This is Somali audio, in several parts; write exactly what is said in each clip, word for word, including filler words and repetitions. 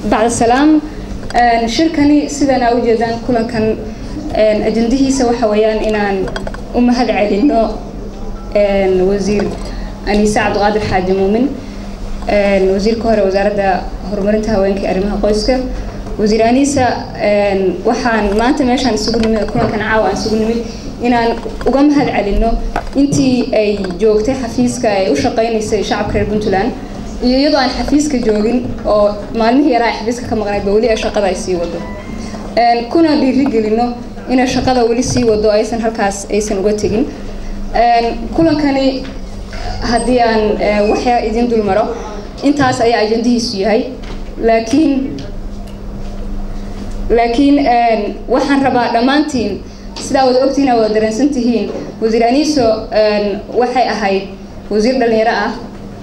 بعد السلام شركني سيدنا وجدان كلن كان أجنده سوى حويان إن أم هذا علينا وزير أنيسة عبد القادر حاج مؤمن وزير كهرباء وزارة هرمونتها وينك أرمها قيسك وزير أنيسة وحان ما أنت ماشي عن السجون من كلن كان عاو عن السجون من إن أقام هذا علينا أنتي أي جوجتي حفيزك أي وشقين شعب كرير بنتلان iyadoo aan xafiiska joogin oo maalmihii yaraa xafiiska ka maqnayd bawli ay shaqada ay sii wado een kuna dhiiri gelino in shaqada wali sii wado aysan halkaas aysan uga tagin een kulankani hadii aan waxa idin dul maro intaas ayaa ajandihiisu yahay laakiin laakiin een waxaan rabaa dhamaantiin sida wada ogtiin oo dareensan tihiin wasiir Aniso een waxay ahayd wasiir dhalinyaro ah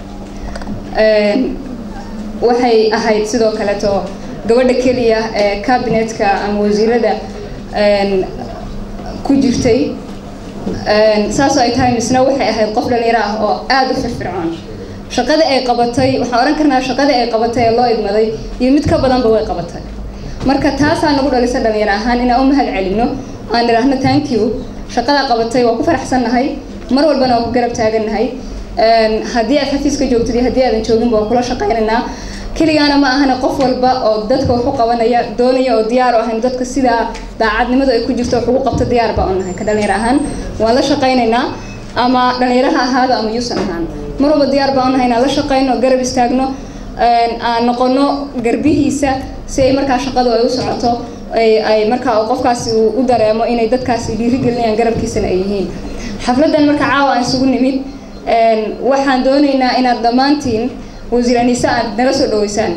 waxay ahayd sidoo kale to gabadha kaliya ee cabinetka ama wasiirada een ku jirtay een saas ay tahay misna waxay ahayd qof dhalinyaro ah oo aad u firfircoon shaqada ay qabatay waxa oran karnaa shaqada ay qabatay loo idmaday iyo mid ka badan ba way qabatay marka taas aan ugu dhalisay dhalinyaro ahaan inaan u mahad celino aan raahna thank you shaqada qabatay waa ku faraxsanahay mar walbana waa ku garab taaganahay haddii aad xafiiska joogtid haddii aadan joogin baa kula shaqaynaynaa kaliyaana ma ahana qof walba oo dadka wax u qabanaya doonaya oo diyaar u ah in dadka sida daacadnimadu ay ku jirto wax ugu qabto diyaar baa u nahay ka dhalinyaro ahaan waan la shaqaynaynaa ama dhalinyaraha ahaado ama yuusan ahaan mar walba diyaar baa u nahay inaan la shaqayno garab istaagno aan noqono garbihiisa si ay markaa shaqadu ay u socoto ay ay markaa qofkaasi u dareemo inay dadkaasi dhiiri gelinayaan garabkiisana ay yihiin xafladan markaa caawa aan isugu nimid waxaan doonaynaa inaad dhammaantiin wasiir Aniso aad nala soo dhaweysaan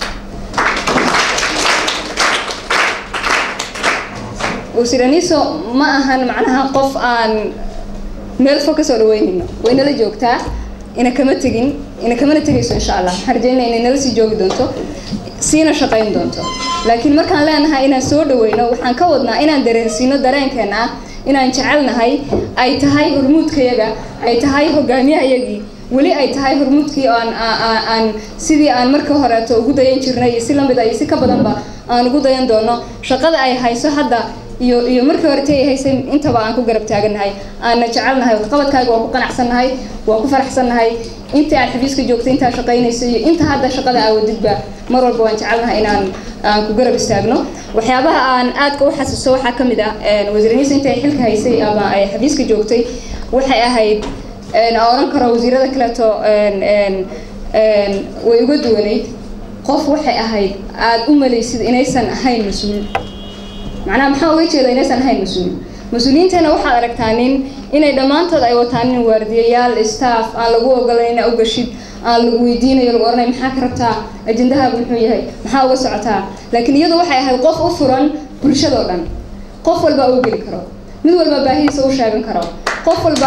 wasiir Aniso ma ahan macnaha qof aan meel fog ka soo dhaweynayno way nala joogtaa ina kama tagin ina kama tagayso insha Allah harjeynaa inay nala sii joogi doonto siina shaqayn doonto laakiin markaan leenahay inaan soo dhaweyno waxaan ka wadnaa inaan dareensiino dareenkeena inaan jecelnahay ay tahay hormuudkayaga ay tahay hogaamiyahayagii wali ay tahay hormuudkii aan aan sidii aan marka hore to ugu dayan jirnay si lamid ah si ka badanba aan ugu dayan doono shaqada ay hayso hadda iyo iyo markii hore tay haysay intaba aan ku garab taaganahay aan jecelnahay qabadkaaga waa ku qanacsanahay waa ku faraxsanahay inta aad xafiiska joogtay inta shaqaynayso iyo inta hadda shaqada awadidba mar walba waan jecelnahay inaan aan ku garab istaagno waxyaabaha aan aad ka u xasuusto waxa kamid ah wasiir Aniso inta ay xilka haysay ama ay xafiiska joogtay waxay ahayd een oran karo wasiirada kale to een een een way uga duwaneyd qof waxay ahayd aad u maleysid inaysan ahayn mas'uul macnaha maxaa uga jeedaa inaysan ahayn mas'uul mas'uuliyiintana waxaad aragtaanin inay dhamaantood ay wataan waardiyayaal staff aan lagu ogolayn u gashid aan lagu weydiinayo lagu oranay maxaa ka rabtaa ajendaha wuxuu yahay maxaa uga socotaa laakiin iyadu waxay ahayd qof u furan bulshada oo dhan qof walba uu gali karo mid walba baahiisa uu sheegan karo qof walba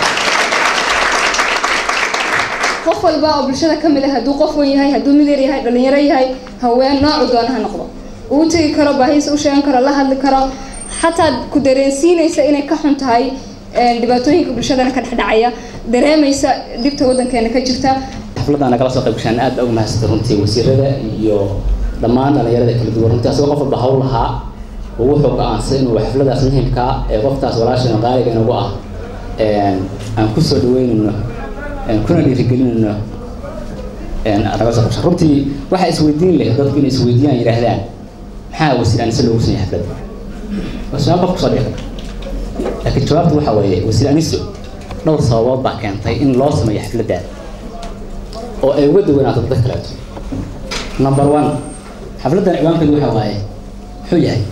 qof walba oo bulshada kamid ah haduu qof weyn yahay haduu mid yar yahay dhalinyaro yahay haween nooc doona ha noqdo uu tagi karo baahiisa uu sheegan karo la hadli karo xataa ku dareensiinaysa inay ka xun tahay dhibaatooyinka bulshadana ka dhaxdhacaya dareemaysa dibta wadankeena ka jirta xafladana kala soo qayb gashaan aad ugu mahadsan runtii wasiirada iyo dhammaan dhalinyarada kala duwan runtii asoo qof walba hawl lahaa oo wuxuu go'aansan inuu xafladaas muhiimka ee qoftaas walaashana qaaliga inagu ah een aan ku soo dhaweynayno een kuna dhiirigelinayno een anaga soo qabshan runtii waxa isweydiin leh dadku inay isweydiiyaan yiraahdaan maxaa wasiir Aniso loogu soo xaflada wasna qof soo dhigay laakiin jawaabtu waxa weeye wasiir Aniso dhowr sababood baa keentay in loo sameeyo xafladda oo ay uga duwanaato dadka kale number one xafladdan ciwaankeedu waxa waaye wuxuu yahay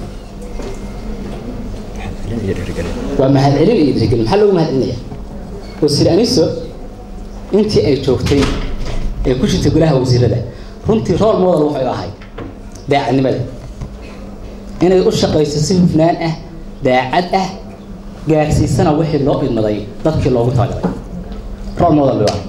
waa mahad celin iyo dhiirigelin maxaa loogu mahad celinayaa wasiir Aniso intii ay joogtay ee ku jirtay golaha wasiirada runtii role model wuxuu ahayd daacadnimada inay u shaqayso si hufnaan ah daacad ah gaarsiisana wixii loo idmaday dadkii loogu talagalay role model waa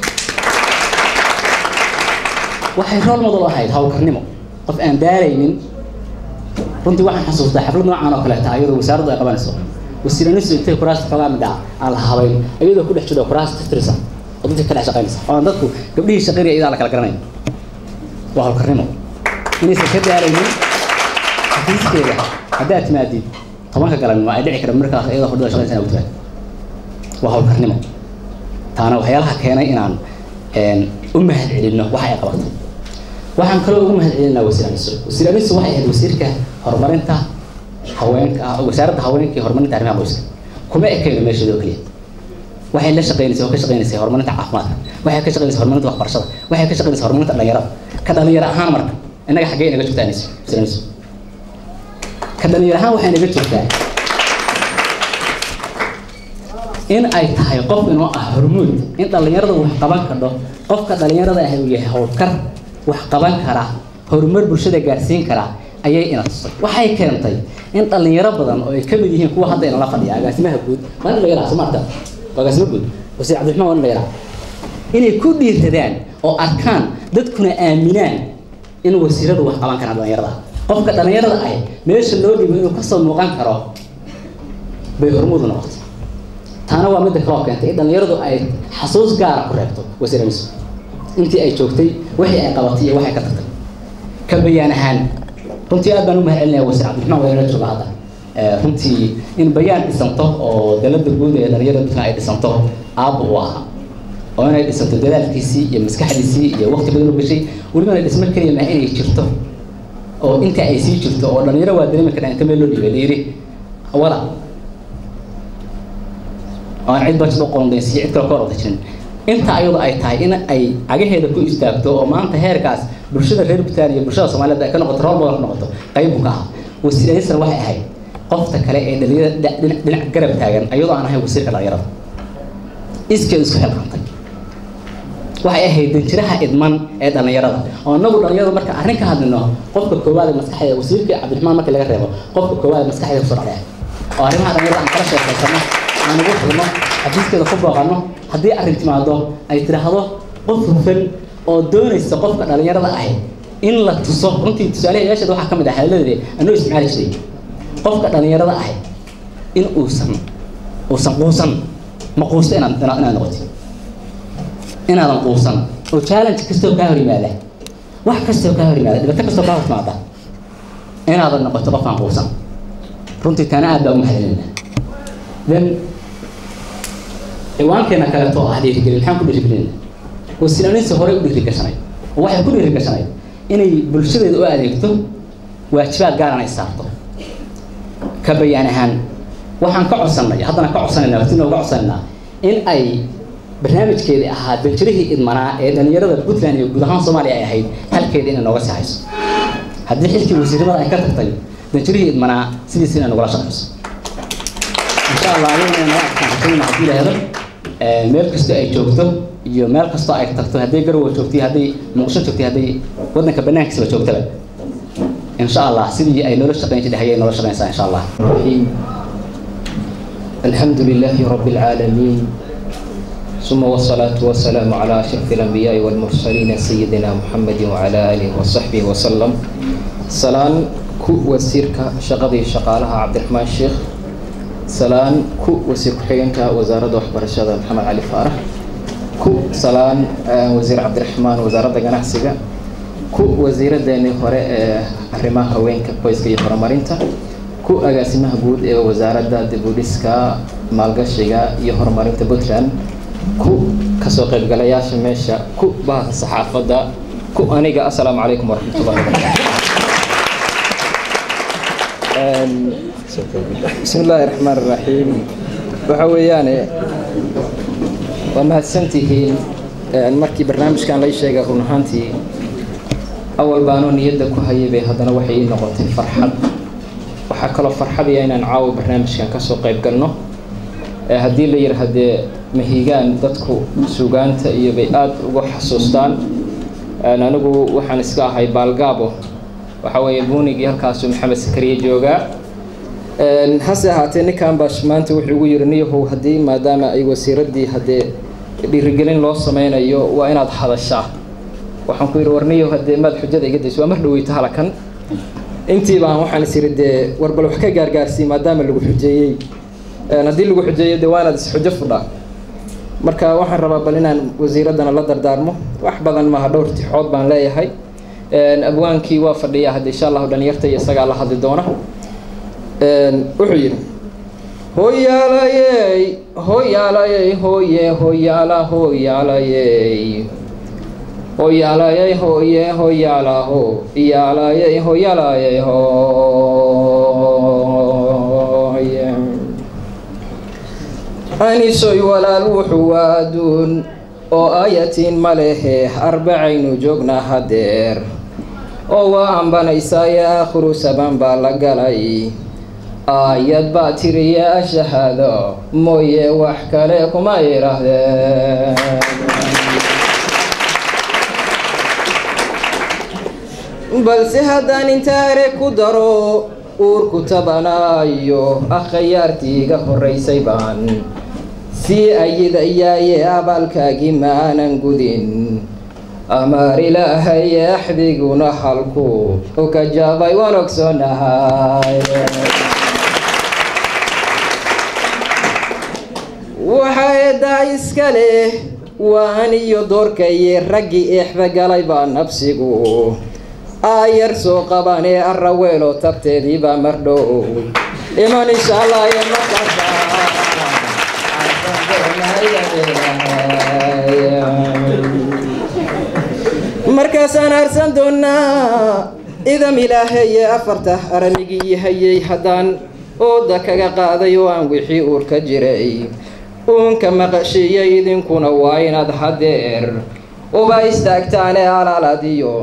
waxay role model ahayd hawlkarnimo qof aan daaraynin runtii waxaan xasuustaa xaflad noocan oo kale tahay iyadoo wasaaraddu ay qabanayso wasiir Aniso intay kuraasta kaga mid ah aan habayn iyadoo ku dhex jiro kuraasta tirsan oo dadka ka dhex shaqaynaysa oo dadku gabdhihii shaqeynaya idaa la kala garanayn waa hawlkarnimo inaysan ka daalaynin xafiiskeeda haddaad timaadid tobanka galan ma ay dhici kara markaas iyadoo hordada shaqaynaysa inaad u timaad waa howlkarnimo taana waxyaalaha keenay inaan u mahad celinno waxa ay qabatay waxaan kaloo ugu mahad celinaa wasiir aniso wasiir aniso waxay ahayd wasiirka horumarinta haweenka wasaaradda haweenka iyo horumarinta arrimaha qoyska kuma ekayno meesheeda oo keliya waxay la shaqaynaysay oo ka shaqaynaysay horumarinta caafimaadka waxay ka shaqaynaysay horumarinta waxbarashada waxay ka shaqaynaysay horumarinta dhalinyarada ka dhalinyaro ahaan marka innaga xaggee inaga joogtaa aniso wasiir aniso ka dhalinyaro ahaan waxay inaga joogtaa in ay tahay qof inuu ah hormuud in dhalinyarada wax qaban karo qofka dhalinyarada ah uu yahay howlkar wax qaban kara horumar bulshada gaarsiin kara ayay ina tusay waxay keentay in dhalinyaro badan oo ay ka mid yihiin kuwa hadda inala fadhiya agaasimaha guud maan la yiraahdo Soomaarta agaasimo guud wasiir Cabdiraxmaan waan la yiraahdo inay ku dhiiradaan oo arkaan dadkuna aaminaan in wasiiradu wax qaban karaan dhalinyarada qofka dhalinyarada ah meesha loo dhibo inuu ka soo muuqan karo bay hormuud noqotay taana waa mid kale oo keentay in dhalinyaradu ay xasuus gaar ah ku reebto wasiir aniso intii ay joogtay wixii ay qabatay iyo waxay ka tagtay ka bayaan ahaan runtii aad baan u mahad celinayaa wasiir Cabdiraxmaan waa inoo jooga hadda runtii in bayaan dhisanto oo dalada guud ee dhalinyarada dadka ay dhisanto aab u ah oo inay dhisanto dadaalkiisii iyo maskaxdiisii iyo waqti badan u gashay weliba ay dhismo kaliya ma inay jirto oo inta ay sii jirto oo dhalinyaro waa dareemi karaan inta meel loo dhibay leeyri wala oo cid baa soo qoondeysay cid kale ka orday inta ayadu ay tahay in ay agaheeda ku istaagto oo maanta heerkaas bulshada reer Bitaaliya bulshada Soomaaliyeed ay ka noqoto roob wada noqoto qayb ka ah wasiiraysan waxay ahayd qofta kale ee dhalinyarada dhinac garab taagan ayadoo aan ahay wasiirka dhalinyarada iska isku xilqantay waxay ahayd danjiraha idman ee dhalinyarada oo nagu dhalinyarada marka arrin ka hadlino qofka koowaad ee maskaxda wasiirka Cabdiraxmaan marka laga reebo qofka koowaad ee maskaxda ku soo dhacay oo arrimaha dhalinyarada aan kala sheekaysano aan ugu xulmo xafiiskeeda ku booqano haddii arrin timaado ay tiraahdo qof hufan oo doonaysa qofka dhalinyarada ah in la tuso runtii tusaalayaasha waxa ka mid ah haladeeda anoo ismaal jiray qofka dhalinyarada ah in uusan uusan quusan ma quusto inaan inaan noqoto inaadan quusan oo challenge kasto ka hor yimaada wax kasto ka hor yimaada dhibaato kasto ka hor timaada inaadan noqoto qof aan quusan runtii taana aad baa u mahadcelinaa then ciwaankeena kale too ah dhiirigelin maxaan ku dhiirigelin wasiir aniso hore u dhiirigashanay waxay ku dhiirigashanay inay bulshadeeda u adeegto waajibaad gaar ah ay saarto ka bayaan ahaan waxaan ka codsanay haddana ka codsanayna waqtiga uga codsanayna in ay barnaamijkeedii ahaa danjirihii idmanaa ee dhalinyarada Puntland iyo guud ahaan Soomaaliya ay ahayd halkeeda inay nooga sahayso haddii xilkii wasiirada ay ka tagtay danjirihii idmanaa sidiisa inay nogala shaqayso insha Allah ayayna waxaan haddii la helo meel kasta ay joogto iyo meel kasta ay tagto haddii garwo joogtay haddii muqdisho joogtay haddii wadanka banaankiisa joogtaba insha Allah sidii ay nolol shaqayn jiray ay nolol shaqaynaysaa insha Allah alhamdulillahi rabbil alamin ثم والصلاة والسلام على أشرف الأنبياء والمرسلين سيدنا محمد وعلى آله وصحبه وسلم سلام كو وسيرك شغدي شقالها عبد الرحمن الشيخ سلام كو وسير كحينك وزارة وحبرشة محمد علي فارح كو سلام وزير عبد الرحمن وزارة جناحسجة كو وزير داني هراء أهرمها وينك كويس كي يهرمارينتا كو أجاسمها بود وزارة دبوليسكا مالجشجة يهرمارينتا بوتلان كو كسوق الجلياش ماشى كو بعض الصحافة دا كو أنيجا السلام عليكم ورحمة الله وبركاته. بسم الله الرحمن الرحيم. وحوياني وما سنتهين المركي برنامج كان ليش شيء قهرون هانتي أول بانون يدك وهي به هذا نوحي نقطة فرحة وحكى له فرحة بينا نعاو برنامج كان كسوق يبقلنا هدي اللي يرهدي مهيجان dadku suugaanta iyo bay aad ugu xasuustaan anagu waxaan iska ahay baalgaabo waxa weeye buunigi halkaas Maxamed Sakariye jooga een hase ahaatee ninkan bash maanta wuxuu ugu yirinayo hadii maadaama ay wasiiradii hadee dhiirigelin loo sameynayo waa inaad hadashaa waxaan ku yiri warniyo hadee mad xujada iga deysay waa mar dhaweyta halakan intii baan waxaan isiridee warbal wax ka gaargaarsi maadaama lagu xujeeyay een hadii lagu xujeeyay deewaanad is xujo fudhaa marka waxaan rabaa bal inaan wasiiradana la dardaarmo wax badan ma dhowr tixood baan leeyahay abwaankii waa fadhiya hadda insha allahu dhalinyarta iyo isagaa la hadli doona wuxuu yidhi hoyaalayey hoyaalayey hoye hoyaala hoyaalayey hoyaalayey hoye hoyaala ho iyaalayey hoyaalayey hoye anisoy walaal wuxuu waa adduun oo aayatiin ma lehe arbacaynu joognaa hadeer oo waa ambanaysaaya aakhiru saban baa la galay aayad baa tiriyaa shahaado mooye wax kale kuma yidhaahdeen balse haddaan intaa ere ku daro uurku tabanaayo akhayaartiiga horraysay baan sii ayidayaaye abaalkaagii ma aanan gudin amaar ilaahay axdiguna halku u ka jaabay waan ogsoonahay waxa eeddaa iska leh waan iyo doorkaye raggii eexda galay baa nabsigu aayar soo qabanee arraweelo tabteedii baa mardhow iman insha allah ee markaasa markaasaan arsan doonaa idam ilaahaye afarta aranigii hayay haddaan ooda kaga qaaday oo aan wixii uur ka jiray uunka maqashiiyay idinkuna waa inaad hadeer uba istaagtaane alaaladiyo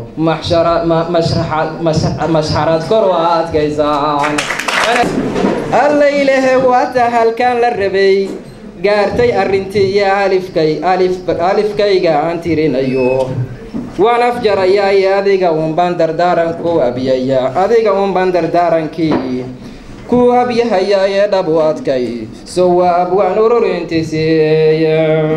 mashxarad kor u adkaysaan alla ilaahe waata halkaan la rabay gaartay arrintii iyo alifkay alifkayga aan tirinayo waan afjarayaa iyo adiga unbaan dardaaran ku abyaya adiga unbaan dardaarankii ku abyahayaa ee dhab u adkay so waa abwaan ururintiisiiy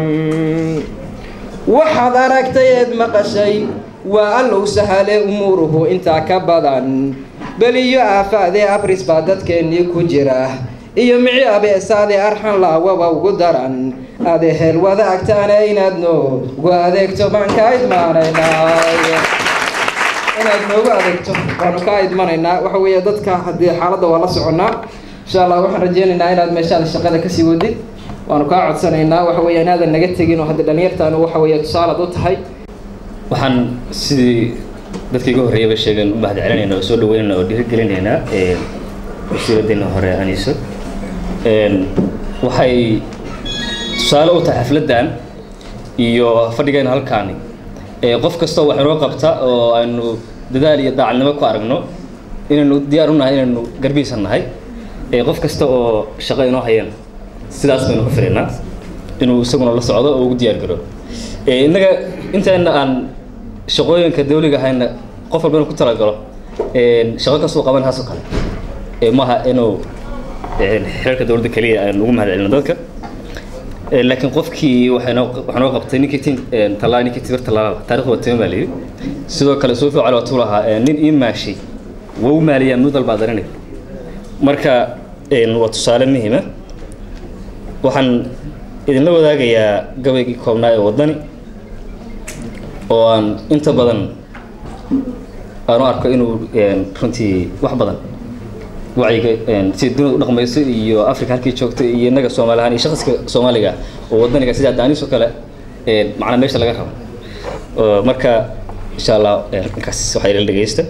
waxaad aragtay eed maqashay waa allow sahale umuuruhu intaa ka badan beliyo aafaadee abris baa dadkeennii ku jira iyo mici abeesaadee arxan laawaba ugu daran ade hel wada agtaane inaad noogu adeegto baan kaa idmaanaynaa inaad noogu adeegto waanu kaa idmanaynaa waxa weeye dadka haddii xaaladda waa la soconnaa insha allah waxaan rajeynaynaa inaad meeshaada shaqada kasii wadid waanu kaa codsanaynaa waxa weeye inaadan naga tegin oo hadda dhalinyartaanu waxa weeye tusaalaad u tahay waxaan sidii dadkii iga horreeyaba sheegeen u mahad celinaynaa oo soo dhaweynaynaa oo dhiirigelinaynaa wasiiraddeena hore aniiso waxay tusaale u tahay xafladdan iyo fadhigeena halkaani qof kastoo wax inoo qabta oo aynu dadaal iyo daacadnimo ku aragno inaynu diyaar u nahay inaynu garbihiisa nahay qof kasta oo shaqo inoo hayeen sidaas baynu ku filaynaa inuu isaguna la socdo oo ugu diyaar garo innaga intayna aan shaqooyinka dawliga ahayna qof walba inuu ku talagalo shaqo kastuu qaban haasoo kale maaha inuu xeerka dowladda kaliya aan ugu mahad celino dadka laakiin qofkii waxaanoo waxaanoo qabtay ninkii tin talaa ninkii tibir talaa taariikhda waa timan baa layidhi sidoo kale soo fiical waa tuu lahaa nin ii maashay waa u maaliyaa mid walbaa daranay marka waa tusaale muhiima waxaan idinla wadaagayaa gabaygii koobnaa ee waddani oo aan inta badan aanu arko inuu runtii wax badan wacyiga si dunida u dhaqmayso iyo Afrika halkii joogtay iyo inaga Soomaalihaan iyo shaqsiga Soomaaliga oo wadaniga sida daaniso kale ee macna meesha laga rabo marka insha Allah inkaas waxa ila dhageysta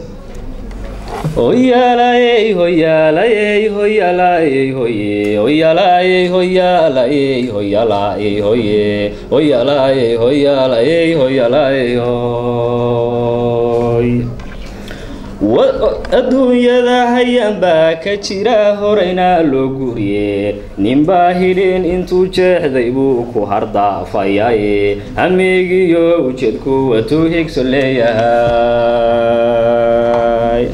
hoyaalay hoyaalay hoyaalay hoye hoyaalay hoyaalay hoyaalay hoye hoyaalay hoyaalay hoyaalay hoy adduunyada hayan baa ka jira horeyna loo guriye ninbaa hilin intuu jeexday buu ku hardaafayaye hamigiyo ujeedku watuu higso leeyahay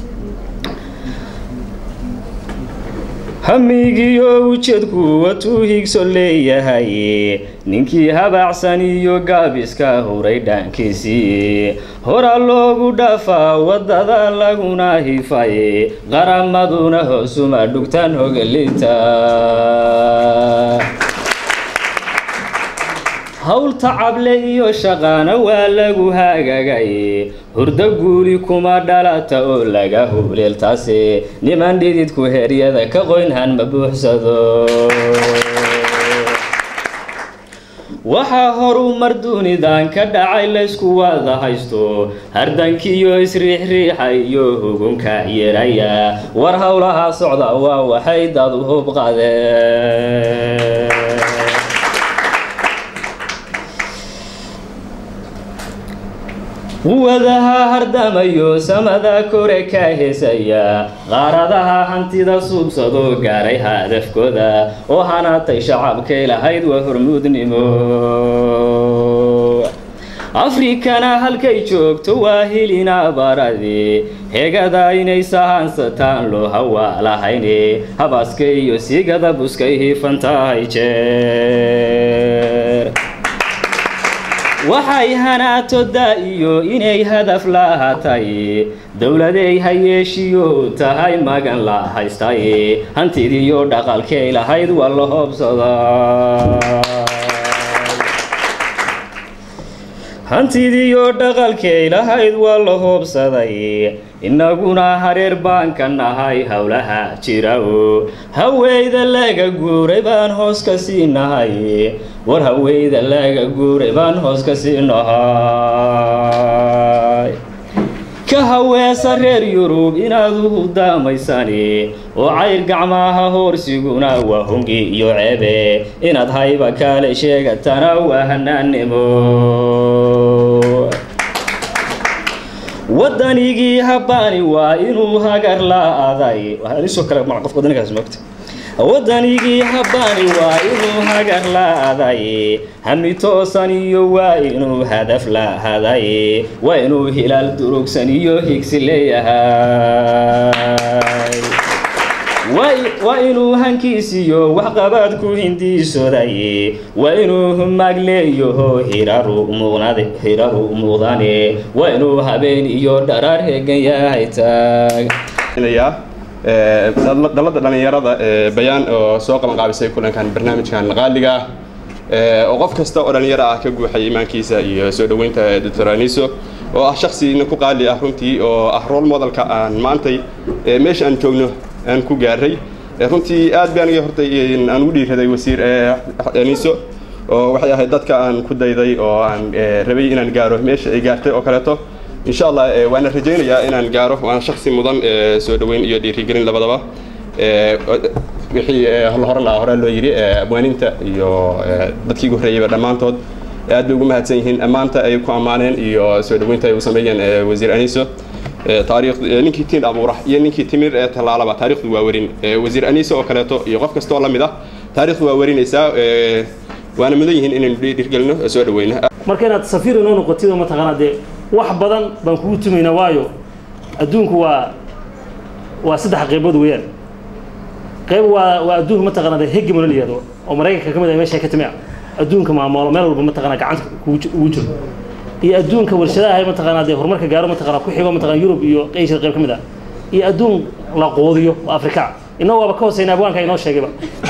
hamigiyo ujeedku watuu higso leeyahay ninkii habaacsan iyo gaabiska horay dhaankiisii hora loogu dhaafaa wadada laguna hifaye qaramaduna hoosuma dhugtaan hogalinta hawl tacable iyo shaqaana waa lagu hagagay hurda guuli kuma dhalata oo laga huleeltaasi niman dhididku heryada ka qoynhan ma buuxsado waxaa horumar dunidan ka dhacay laysku wada haysto hardankiiyo isriixriixa iyo hugunka yeeraya war howlaha socda waa waxay dad u hub qaadeen quwadaha hardamayo samada kore ka heesaya qaaradaha hantida suubsado gaaray hadafkooda oo hanaatay shacabkay lahayd waa hormuudnimo afrikana halkay joogto waa hilina baradi hegada inay sahansataan loo hawaa lahayne habaska iyo sigada buskay hiifantahay jeer waxay hanaato daa'iyo inay hadaf lahatay dowladay hayeeshiyo tahay magan la haystay hantidiyo dhaqalkay lahayd waa la hobsadaa hantidiyo dhaqalkay lahayd waa la hobsaday inaguna hareer baan ka nahay howlaha jira haweyda laga guuray baan hoos ka siinahay war haweyda laga guuray baan hoos ka siinahay ka haweesa reer yurub inaad u daamaysani oo cayr gacmaha hoorsiguna waa hongi iyo ceebe inaad hayba kale sheegatana waa hanaanimo wadanigii habani waa inuu hagar la'aaday waxaan isoo kale ma qof wadanigaas moogta wadanigii habani waa inuu hagar la'aaday hami toosan iyo waa inuu hadaf lahaday waa inuu hilaal durugsan iyo higsi leeyahay waa inuu hankiisiyo wax qabaad ku hindiisoday waa inuu humag leeyaho hiraru muuqnade hiraru muuqdane waa inuu habeen iyo dharaar heegan yahay taag dalada dhalinyarada bayaan oo soo qaban qaabisay kulankan barnaamijkan qaaliga oo qof kasta oo dhalinyaro ah ka guuxay iimaankiisa iyo soo dhaweynta Doctor Aniso oo ah shakhsi ku qaali ah runtii oo ah role modelka aan maantay meesha aan joogno aan ku gaaray runtii aad baan iga hortay in aan u dhiiraday wasiir Aniso oo waxay ahayd dadka aan ku dayday oo aan rabay inaan gaaro meesha ay gaartay oo kaleeto إن شاء الله وأنا رجينا يا إن نجاره وأنا شخصي مضن سودوين يدي رجلين لبضبة وحي هالهرنا هرا اللي يجري أبوان أنت يو بتكي جهرية بدمان تود أدو جمعة تسين أمانة أيكو أمانين يو سودوين تا يوسمين وزير أنيسو تاريخ نيكي تين أبو راح ينيكي تمر تلا على تاريخ دوارين وزير أنيسو وكلاته يقف كستولا مده تاريخ دوارين إسا وأنا مديهن إن ندي رجلنا سودوين مركنا تسافر إنه نقطينا متغنى ده wax badan baan ku tumayna waayo adduunku waa waa saddex qaybood weeyaan qayb waa waa adduunka ma taqaanada hegemoniyado oo Mareykanka kamid ah meesha ka timay adduunka maamulo meel walba ma taqaana gacanta ugu jiro iyo adduunka warshadaha ay ma taqaanada horumarka gaaro ma taqaana ku xigo ma taqaan Yurub iyo Asia qayb kamid ah iyo adduun la qoodiyo Afrika inoo waaba ka hooseeyna abwaanka inoo sheegayba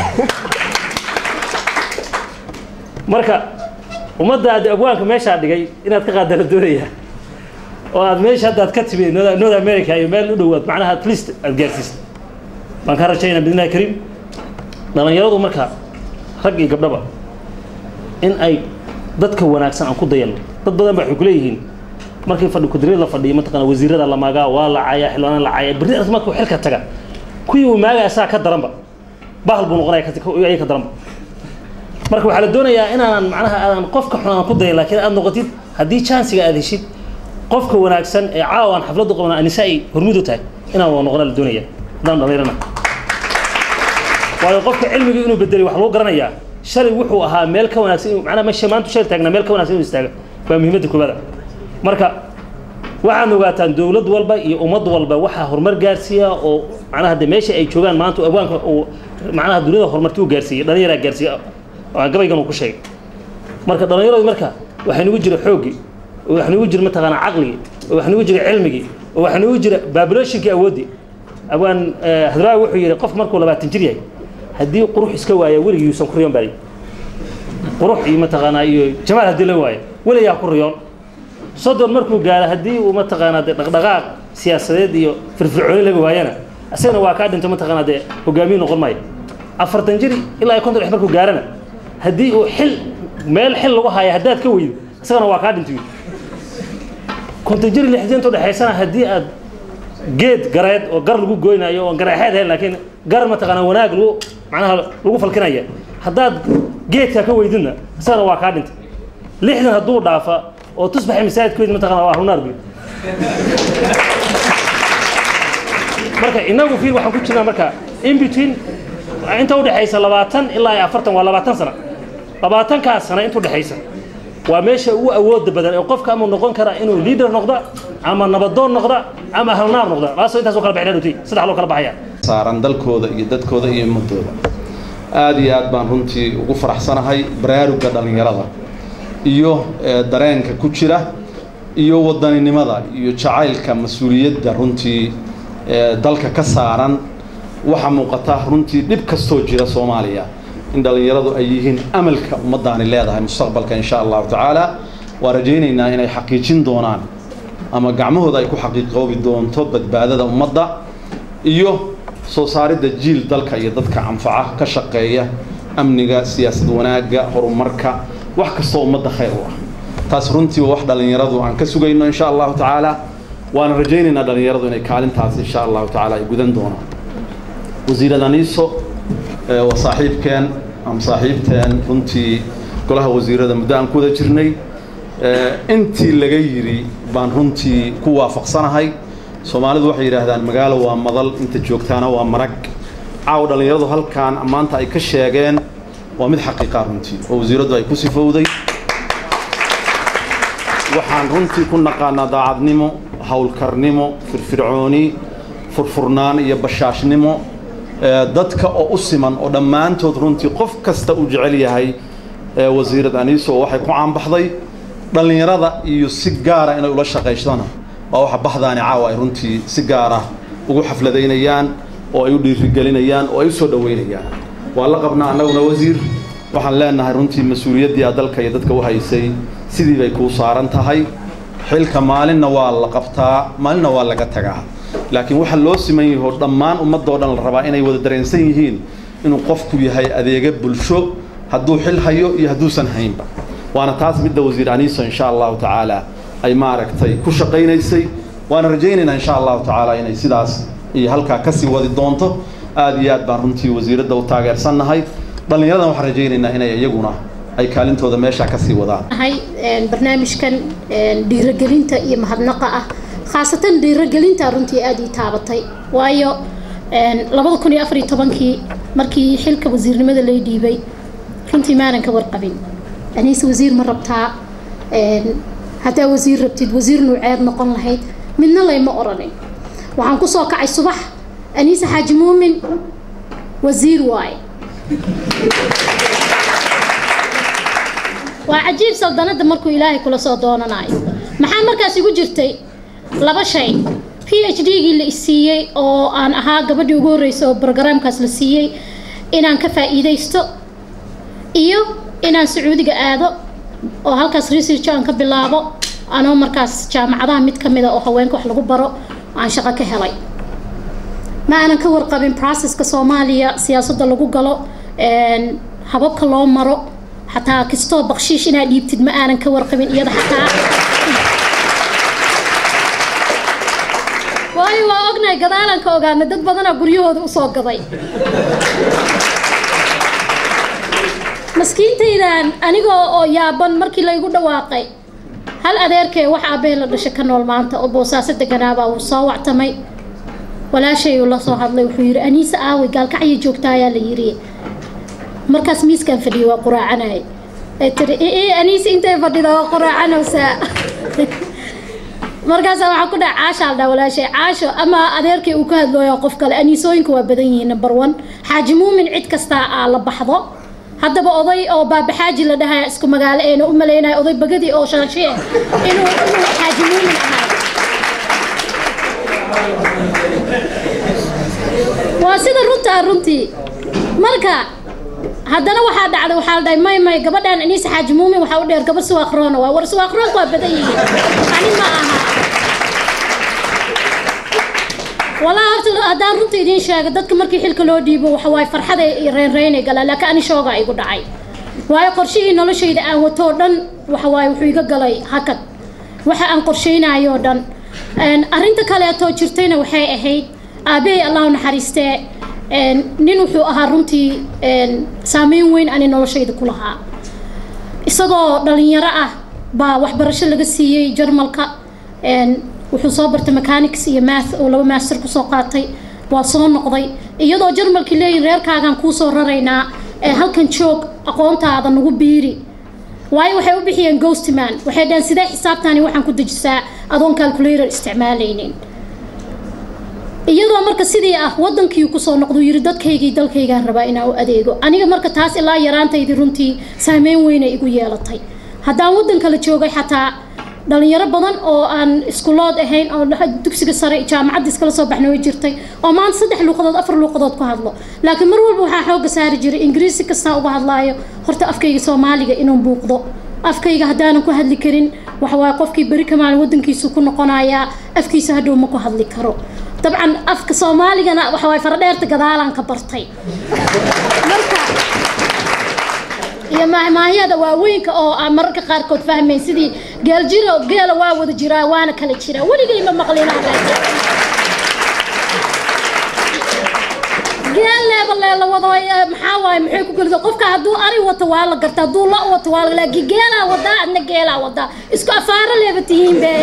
marka ummadda abwaanka meesha dhigay inaad ka qaadana doonaya oo aad meesha hadda ka timid North America iyo meel u dhawaad macnaha at least algaarsiis baan ka rajaynaa bidnaa karim dhalinyaradu marka rag iyo gabdhaba in ay dadka wanaagsan aan ku dayano dad badan baa ku leeyihiin markii fadhi ku direed la fadhiyo ma taqaan wasiirada la maaga waa la caaya xilwana la caaya bari asmaadku xilka taga kuwii maaga asaa ka daranba bahal buu noqonay ka ay ka daranba marka waxa la doonayaa inaan macnaha aan qofka xunaan ku dayn laakiin aad noqotid hadii chance-ga aad heshid qofka wanaagsan ee caawan xafladu qabana anisaay hormudu tahay inaan wada noqon la doonayaa daan dhaliirana waayo qofka cilmiga inuu bedeli wax loo garanayaa shalay wuxuu ahaa meel ka wanaagsan macnaha ma shamaantu shal taagna meel ka wanaagsan inuu istaago waa muhiimada koobaad marka waxaan ogaataan dawlad walba iyo ummad walba waxa horumar gaarsiya oo macnaha de meesha ay joogaan maanta abwaanka oo macnaha dunida horumartu gaarsiya dhalinyara gaarsiya oo gabaygan ku sheegay marka dhalinyaradu marka waxa nagu jira xoogi waxa nagu jira mataqana aqli waxa nagu jira cilmigi waxa nagu jira populationki awoodi abaan hadraa wuxuu yiri qof markuu labaatan jir yahay hadii qurux iska waaya waligiisan ku riyan bari qurux iyo mataqaanaa iyo jamaal haddii la waayo weligaa ku riyoon soddon markuu gaaro haddii uu mataqaanaa dee dhaqdhaqaaq siyaasadeed iyo firfircooni laga waayana asagana waa kaa dhinto mataqaanaa dee hogaamiye noqon maayo afartan jir ilaa iyo konton dhex markuu gaarana haddii uu xil meel xil lagu haayo haddaad ka weydo isagana waa kaa dhinto konton jir lixdan inta udhexaysana haddii aad geed gareed oo gar lagu goynayo oo garaxeed hayn laakiin gar mataqaanaa wanaag lagu macnaha lagu falkinaya haddaad geedka ka weydina isagana waa kaa dhintay lixdan hadduu dhaafa oo tusbaxay masaajidkoodi mataqaanaa waa runaar bi marka inagu fiir waxaan ku jirnaa marka in between inta u dhaxaysa labaatan ilaa iyo afartan waa labaatan sano labaatankaas sano inta u dhaxaysa waa meesha ugu awoodda badan ee qofka ama noqon kara inuu leader noqdo ama nabadoon noqdo ama halnaar noqdo laasoo intaas oo kala baxay runtii saddex loo kala baxaya saaran dalkooda iyo dadkooda iyo ummadooda aad iyo aad baan runtii ugu faraxsanahay baraaruga dhalinyarada iyo dareenka ku jira iyo wadaninimada iyo jacaylka mas'uuliyadda runtii dalka ka saaran waxa muuqata runtii dib kastoo jira Soomaaliya in dhalinyaradu ay yihiin amalka ummadani leedahay mustaqbalka insha Allah ta'ala waa rajaynaynaa inay xaqiijin doonaan ama gacmahooda ay ku xaqiiqoobi doonto badbaadada ummadda iyo soo saaridda jiil dalka iyo dadka anfaca ka shaqeeya amniga siyaasad wanaaga horumarka wax kasta ummadda khayr u ah taas runtii wax dhalinyaradu aan ka sugayno insha Allah ta'ala waan rajaynaynaa dhalinyaradu inay kaalintaas insha Allah ta'ala ay gudan doonaan wasiirada niso wa saaxiibkeen am saaxiibteen runtii golaha wasiirada muddo aan ku wada jirnay intii laga yiri baan runtii ku waafaqsanahay Soomaalidu waxay yiraahdaan magaalo waa madal inta joogtaana waa marag caaw dhalinyaradu halkaan amaanta ay ka sheegeen waa mid xaqiiqa runtii oo wasiiradu ay ku sifowday waxaan runtii ku naqaanaa daacadnimo hawlkarnimo firfircooni furfurnaan iyo bashaashnimo dadka oo u siman oo dhammaantood runtii qof kasta u jecel yahay wasiirada aniiso waxay ku caanbaxday dhalinyarada iyo si gaar ah inay ula shaqeystaan waa waxa baxdaani caawa ay runtii si gaar ah ugu xafladeynayaan oo ay u dhiirigelinayaan oo ay u soo dhaweynayaan waa la qabnaa annaguna wasiir waxaan leenahay runtii mas'uuliyaddii dalka iyo dadka u haysay sidii bay ku saaran tahay xilka maalinna waa la qabtaa maalinna waa laga tagaa laakiin waxa loo siman yahay dhammaan ummadda oo dhan la rabaa inay wada dareensan yihiin inuu qofku yahay adeega bulsho hadduu xil hayo iyo hadduusan haynba waana taas midda wasiir aniiso insha Allah ta'ala ay maaragtay ku shaqeynaysay waana rajaynaynaa insha Allah ta'ala inay sidaas iyo halka ka sii wadi doonto aad iyo aad baan runtii wasiirada u taageersanahay dhalinyarada waxaan rajaynaynaa inay iyaguna ay kaalintooda meesha ka sii wadaan hay barnaamijkan dhiirigelinta iyo mahadnaqa ah khaasatan dhiirigelinta runtii aad ii taabatay waayo laba kun iyo afar iyo toban-kii markii xilka wasiirnimada la dhiibay runtii maanan ka warqabin aniis wasiir ma rabtaa hadaa wasiir rabtid wasiir nuuceed noqon lahayd midna layma oranin waxaan ku soo kacay subax aniis xaaji muumin wasiir waay waa cajiib saldanada markuu ilaahay kula soo doonanayo maxaa markaas igu jirtay laba shay PhD gii la siiyay oo aan ahaa gabadhii ugu horeysay oo barnaamijkaas la siiyay inaan ka faa'iideysto iyo inaan Sacuudiga aado oo halkaas research aan ka bilaabo anoo markaas jaamacadaha mid kamid ah oo haweenka wax lagu baro aan shaqo ka helay ma aanan ka warqabin processka Soomaaliya siyaasadda lagu galo een hababka loo maro hataa kastoo baqshiish inaad dhiibtid ma aanan ka warqabin iyada hataa waayo waa ognahay gadaalan ka ogaana dad badan oo guryahooda u soo gaday maskiintaydan anigoo oo yaaban markii la igu dhawaaqay hal adeerkay wax aabay la dhashay ka nool maanta oo boosaasada deganaaba uu soo wactamay walaashay uu la soo hadlay wuxuu yiri aniisa aawi gaalkacyo joogtaa ayaa la yiri markaas miiskan fadhiyo waa quraacanay ee tiri ee aniisa intay fadhido waa quraacanaysa markaas waxa ku dhac caasha alda walaashay caasho ama adeerkay uu ka hadlooyo qof kale aniisooyinku waa badan yihiin number one xaaji muumin cid kasta aa la baxdo haddaba oday oo baaba xaaji la dhahay isku magaalo ee u maleynay oday bagadii oo shaashay inuu inuu xaaji muumin ahaa waa sida runta runtii marka haddana waxaa dhacday waxaa la dhahay may may gabadhan Aniisa Xaaji Muumin waxa u dheer gabar suwaaq roona waa war suwaaq roon waa badan yihiin ani ma aha wala horta haddaan runta idiin sheego dadka markii xilka loo dhiibo waxa waay farxada reen reynay galaa laakiin ani shooga igu dhacay waayo qorshihii noloshayda aan wato dhan waxa waay wuxuu iga galay hakad waxa aan qorsheynayo dhan een arinta kale oo jirtayna waxay ahayd aabay Allah naxariistee een nin wuxuu ahaa runtii een saameyn weyn aan noloshayda ku lahaa isagoo dhalinyaro ah baa waxbarasho laga siiyay Jarmalka een wuxuu soo bartay mechanics iyo math oo laba master ku soo qaatay waa soo noqday iyadoo Jarmalkii leeyahay reerkaagan ku soo raraynaa ee halkan joog aqoontaada nagu biiri waayo waxay u bixiyeen ghost man waxay dhan sidee xisaabtaani waxaan ku dejisaa adoon calculator isticmaalaynin iyadoo marka sidii ah wadankii ku soo noqdo yiri dadkaygii dalkaygaan rabaa inaan u adeego aniga marka taas ilaa yaraantaydii runtii saameyn weyn ay igu yeelatay haddaan wadanka la joogay xataa dhalinyaro badan oo aan iskuulood ahayn oo dugsiga sare jaamacad iskala soo baxnay jirtay oo maanta saddex luqadood afar luqadood ku hadlo laakiin mar walba waxa xoog saari jiray ingiriisi kasta uga hadlaayo horta afkayga Soomaaliga inuu buuqdo afkayga hadaan ku hadli karin waxa waa qofkii bari kamaan wadankiisu ku noqonaya afkiisa hadhow ma ku hadli karo dabcan afka Soomaaligana waxa way faradheerta gadaalan ka bartay marka يا ما ما هي هذا وين كأو أمرك قاركود فاهمين سيدي قال جرا قال واود جرا وانا كل جرا ولي قال ما مقلينا قال لا والله لا وضايا محاوي محيك كل ذا قفك هدو أري وطوال قرت هدو لا وطوال لاقي قال وضا أن قال وضا إسكو أفار اللي بتيين به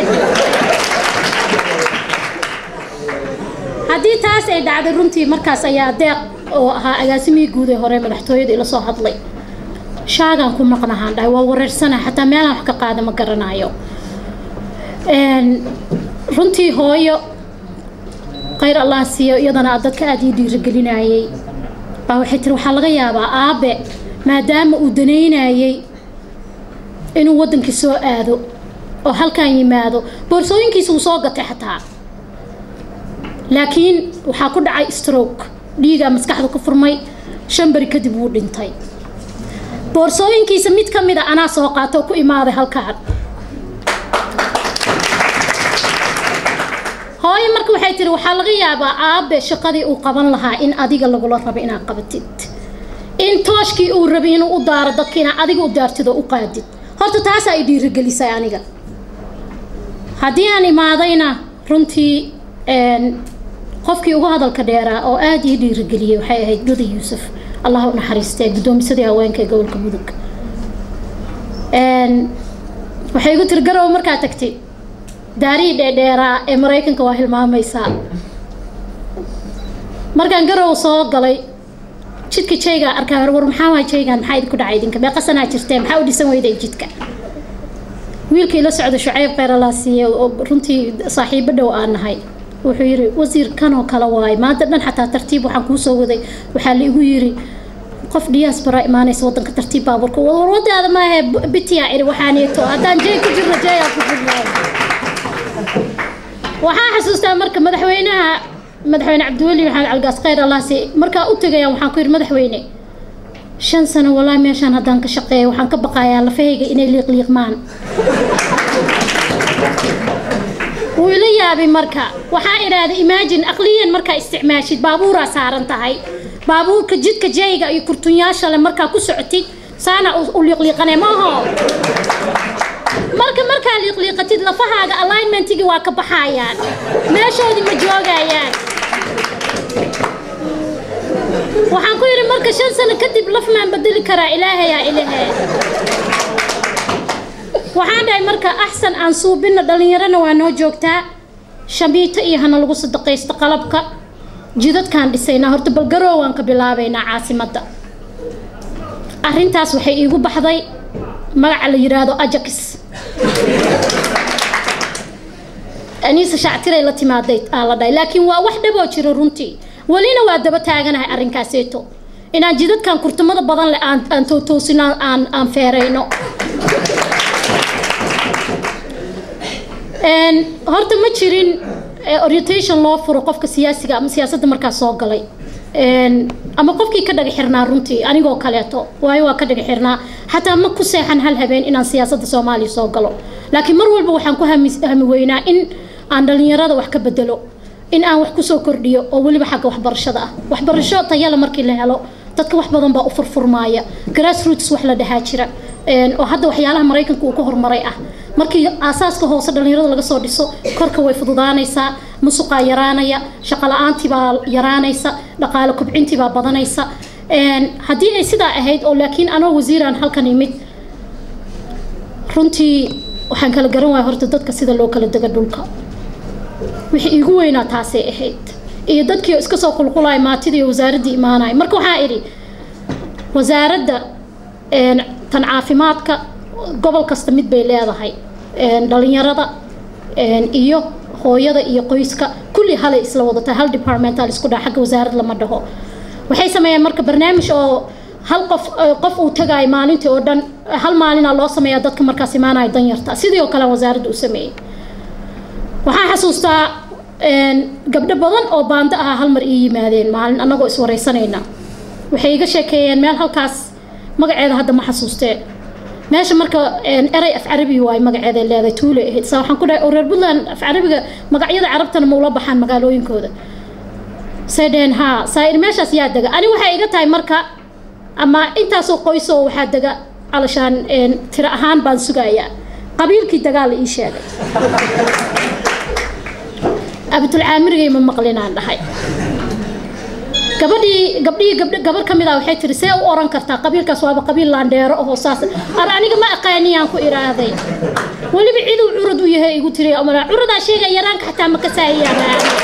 هدي تاس إذا عاد رنتي مركز أيا دق أو ها أجاسمي جودة هراء ملحتويد إلى صاحب لي شاغان ku maqnahan dhahay waa wareersana xataa meelaha wax ka qaada ma garanayo een runtii hooyo khayr Allah siiyo iyadana dadka aad ii dhiirigelinayay baa waxay tiri waxa laga yaabaa aabe maadaama uu daneynayay inuu wadanka soo aado oo halkaan yimaado boorsooyinkiisa uu soo gatay xataa laakiin waxa ku dhacay stroke dhiiga maskaxda ku furmay shan bari kadib uu dhintay boorsooyinkiisa mid ka mid ah anaa soo qaato ku imaaday halkaan hooy markii waxay tiri waxa laga yaabaa aabe shaqadii uu qaban lahaa in adiga lagu la rabo inaad qabatid in tooshkii uu rabay inuu u daaro dadkiina adiga u daartido u qaadid horta taas ay dhiirigelisay aniga haddii aan imaadayna runtii een qofkii ugu hadalka dheeraa oo aad ii dhiirigeliyay waxay ahayd Gudi Yuusuf الله نحرسته قدوم سدي هواين كجول كبودك. إن وحيقول ترجعوا مركا تكتي داري ديرا أمريكان كواهل ما ميسا مركا نجروا صاق قلي شد كشيء أركان ورم حاول شيء كان حيد كده عايدين كبيا قصنا تشتم حاول يسوي ده جدك ويلكي لسعد شعيب غير لاسية ورنتي صاحب بدو أنا هاي وحيري وزير كانوا كلاواي ما درنا حتى ترتيب وحنكوسه وذي وحالي ويري قف دياسبرا إيمانيس وطن كترتيب بابركو والورد هذا ما هي بتيا إيري وحانيتو هذا جاي كجرة جاي كجرة وحا حسوستا مركب مدحوينها مدحوين عبد الولي وحان على خير الله سي مركا أوتجا وحان كير مدحويني شن سنة والله ما شان هدان كشقي وحان كبقايا لفيق إني ليق ليق مان ويلي أبي مركا وحائر هذا إيماجن أقليا مركا استعماشي بابورا صارن تهاي بابور كجد كجايقة يكرتونياشا لمركا كسعتي سانا أوليقليقنا ما هو مركا مركا ليقليقتي لفها هذا ألاينمنتي واكبحايان ما شودي مجوغايان وحنقول مركا شان سنة كدب لفما بدل كرا إلهي يا إلهي وحنا مركا أحسن أن صوبنا دليرنا وانو جوكتا شبيت إيه هنا لغو صدقي استقلبك جدد كان دسينا هرت بالقرو وانك بلابينا عاصمة أرنتاس وحي إيقو بحضي مقع اللي يرادو أجاكس أنيس شعتيري التي ما ديت آلا داي لكن واحدة بوشيرو رونتي ولينا وادبا تاغانا هاي أرنكاسيتو إنا جدد كان كرتمدا بدن لأن أن توتوسنا أن أن فيرينو إن هرت ما تشيرين orientation law for قفك سياسي أم سياسة مركز صاقلي ama qofkii ka dhaga xirnaa runtii anigoo kaleeto waayo waa ka dhaga xirnaa xataa ma ku seexan hal habeen inaan siyaasadda Soomaaliya soo galo laakiin mar walba waxaan ku hami weynaa in aan dhalinyarada wax ka bedelo in aan wax ku soo kordhiyo oo waliba xagga waxbarashada ah waxbarasho tayada markii la helo dadka wax badan baa u furfurmaaya grassroots wax la dhahaa jira oo hadda waxyaalaha Mareykanka uu ka hormaray ah markii aasaaska hoose dhalinyarada laga soo dhiso korka way fududaanaysaa musuqa yaraanaya shaqo la'aantii baa yaraanaysa dhaqaale kubcintii baa badanaysa een hadii ay sidaa ahayd oo laakiin anoo wasiiraan halkan imid runtii waxaan kala garan waay horta dadka sida loo kala daga dhulka wixii igu weynaa taasay ahayd iyo dadkii iska soo qulqulay maatidii wasaaradii imaanay marka waxaa iri wasaaradda een tan caafimaadka gobol kasta mid bay leedahay een dhalinyarada een iyo hooyada iyo qoyska kulli hal isla wadata hal departmental isku dhax xagga wasaaradda lama dhaho waxay sameeyeen marka barnaamij oo hal qof qof uu tagay maalintii oo dhan hal maalin loo sameeyaa dadka markaas imaanay dan yarta sidoo kale wasaaraddu u sameeyay waxaan xasuustaa een gabdho badan oo baanda ah hal mar ii yimaadeen maalin anagoo is wareysanayna waxay iga sheekeeyeen meel halkaas magaceeda hadda ma xasuustee meesha marka een eray af carabi waay magaceeda leedahay tuule ahayd saa waxaan ku dhahay oo reer Puntland af carabiga magacyada carabtana ma ula baxaan magaalooyinkooda saydeen ha saayir meeshaas yaa daga ani waxay iga tahay marka ama intaas oo qoys oo waxa daga alashaan een tira ahaan baan sugayaa qabiilkii dagaal ii sheegay abdul aamirgay ma maqlinaan dhahay gabadhii gabdhii gabdh gabar kamid ah waxay tiri see u oran kartaa qabiilkaas waaba qabiil laandheero oo saas ar aniga ma aqaaniyaan ku iraaday waliba cid uu curud u yahay igu tiri ama curada sheegay yaraanka xataa ma ka saayaan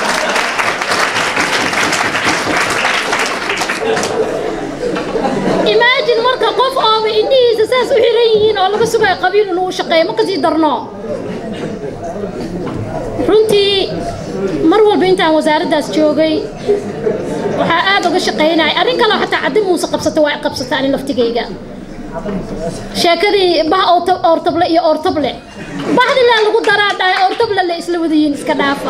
imagine marka qof oo indhihiisa saas u xiran yihiin oo laga sugay qabiil inuu shaqeeyo ma ka sii darno runtii mar walba intaan wasaaraddaas joogay waxa aad uga shaqeynay arrin kale xataa cadin muusa qabsato waa qabsataa in laftigeyga sheekadii bah oo ortable iyo ortable bahdi la lagu daraadhay ortable la isla wadayin iska dhaafa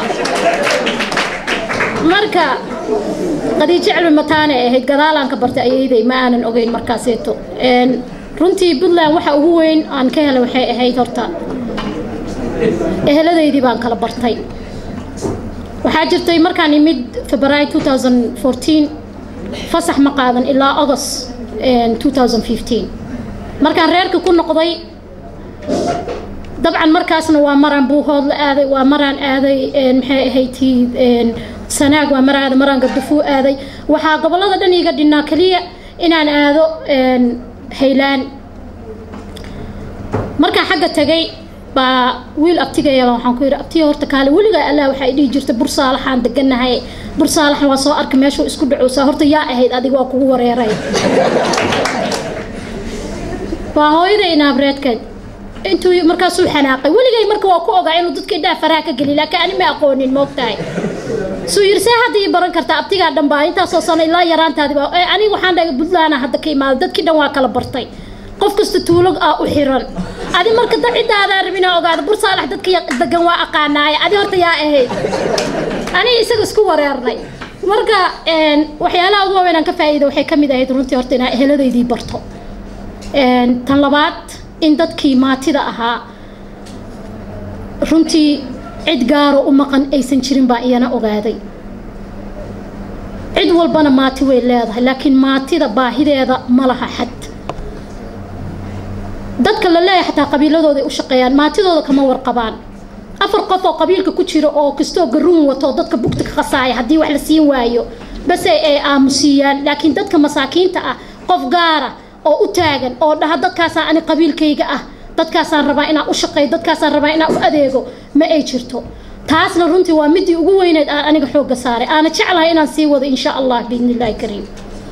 marka qadiijo cilmi mataane ahayd gadaalaan ka bartay ayayday ma aanan ogeyn markaaseeto een runtii Puntland waxa ugu weyn aan ka helay waxay ahayd horta eheladeydii baan kala bartay waxaa jirtay markaan imid February two thousand fourteen fasax ma qaadan ilaa August two thousand fifteen markaan reerka ku noqday dabcan markaasna waa maraan buuhood la aaday waa maraan aaday een maxay ahayd een sanaag waa maraan maraan gardafuu aaday waxaa gobolada dhan iga dhinaa kaliya inaan aado een haylaan markaan xagga tagay ba wiil abtigaya waxaan ku yiri abtiyo horta kaale waliga Allah waxa ay dhigi jirtay bursaalaxan deganahay bursaalaxan waa soo arkay meesha isku dhacuusa horta yaa ahayd adiga waa kugu wareeray waa hooyada inaabreedkeed intuu markaas uu xanaaqay waligay marka waa ku ogaa inuu dadkii dhaa faraha ka gali laakiin ani ma aqoonin moogtahay soo yirsaa hadii baran karta abtiga dhanbaa intaas oo sano ilaa yaraantaadi baa ani waxaan dhaga Puntland hadda ka imaado dadkii dhan waa kala bartay qof kasta tuulog ah u xiran adi marka dacidaada rabina ogaada bursaalax dadka degan waa aqaanaay adi horta yaa ahayd ani isaga isku wareernay marka een waxyaalaha ugu weyn aan ka faa'iido waxay kamid ahayd runtii horta inaan eheladeydii barto een tan labaad in dadkii maatida ahaa runtii cid gaaro u maqan aysan jirin baa iyana ogaaday cid walbana maati way leedahay laakiin maatida baahideeda ma laha xad dadka la leeyahay xataa qabiiladooda ay u shaqeeyaan maatidooda kama warqabaan afar qof oo qabiilka ku jira oo kastoo garuun wato dadka bugta ka qasaaya hadii wax la siin waayo bas ay aamusiyaan laakiin dadka masaakiinta ah qof gaara oo u taagan oo dhaha dadkaas aan qabiilkayga ah dadkaas aan rabaa inaan u shaqeeyo dadkaas aan rabaa inaan u adeego ma ay jirto taasna runtii waa midii ugu weyneed aan aniga xooga saaray aan jeclahay inaan sii wado insha Allah biidnillaahi kariim